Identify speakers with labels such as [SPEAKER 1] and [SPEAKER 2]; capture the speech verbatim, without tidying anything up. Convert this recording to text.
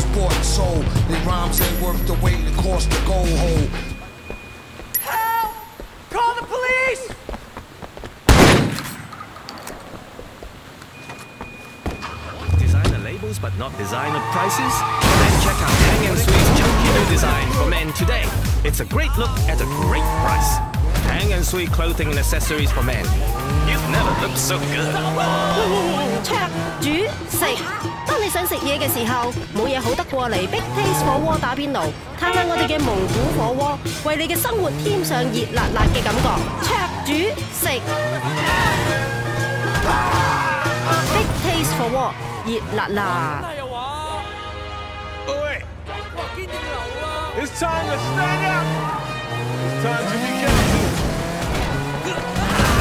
[SPEAKER 1] bought and sold. Their rhymes ain't worth the weight it cost to go home.
[SPEAKER 2] Help! Call the police!
[SPEAKER 3] Designer labels but not designer prices? Then check out Hang and Sweet's chunky new design for men today. It's a great look at a great price. Hang and Sweet clothing and accessories for men. You've never looked so good.
[SPEAKER 4] 灼煮食，當你想食嘢嘅時候，冇嘢好得過嚟 Big Taste 火鍋打邊爐，嘆下我哋嘅蒙古火鍋，為你嘅生活添上熱辣辣嘅感覺。灼煮食 ，Big Taste 火鍋，熱辣辣。
[SPEAKER 5] 喂 It's time to stand up. It's time to be counted.